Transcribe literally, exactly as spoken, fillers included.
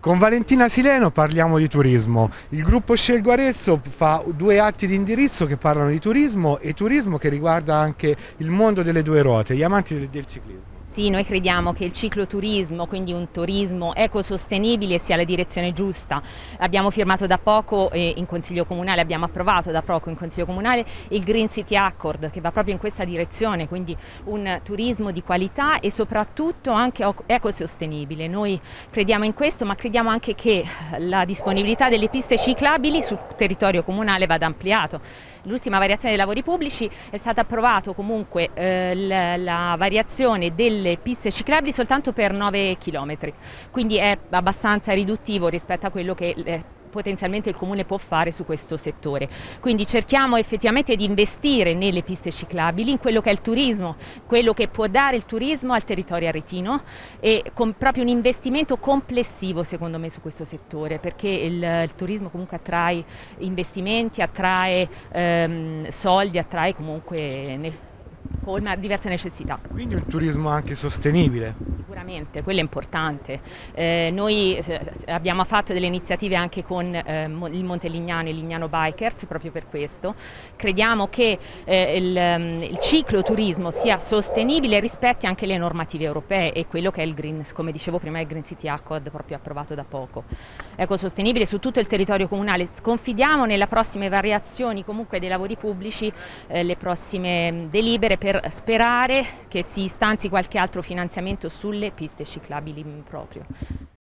Con Valentina Sileno parliamo di turismo. Il gruppo Scelgo Arezzo fa due atti di indirizzo che parlano di turismo e turismo che riguarda anche il mondo delle due ruote, gli amanti del, del ciclismo. Sì, noi crediamo che il cicloturismo, quindi un turismo ecosostenibile, sia la direzione giusta. Abbiamo firmato da poco eh, in Consiglio Comunale, abbiamo approvato da poco in Consiglio Comunale il Green City Accord, che va proprio in questa direzione, quindi un turismo di qualità e soprattutto anche ecosostenibile. Noi crediamo in questo, ma crediamo anche che la disponibilità delle piste ciclabili sul territorio comunale vada ampliato. L'ultima variazione dei lavori pubblici è stata approvato comunque eh, la, la variazione delle piste ciclabili soltanto per nove chilometri, quindi è abbastanza riduttivo rispetto a quello che eh, potenzialmente il comune può fare su questo settore. Quindi cerchiamo effettivamente di investire nelle piste ciclabili, in quello che è il turismo, quello che può dare il turismo al territorio aretino, e con proprio un investimento complessivo secondo me su questo settore, perché il, il turismo comunque attrae investimenti, attrae ehm, soldi, attrae comunque ne, colma diverse necessità. Quindi un turismo anche sostenibile. Sicuramente, quello è importante. Eh, noi abbiamo fatto delle iniziative anche con eh, il Montelignano e il Lignano Bikers proprio per questo. Crediamo che eh, il, il cicloturismo sia sostenibile e rispetti anche le normative europee e quello che è il Green, come dicevo prima, il Green City Accord proprio approvato da poco. Ecosostenibile su tutto il territorio comunale. Confidiamo nelle prossime variazioni comunque dei lavori pubblici, eh, le prossime delibere, per sperare che si stanzi qualche altro finanziamento sulle piste ciclabili proprio.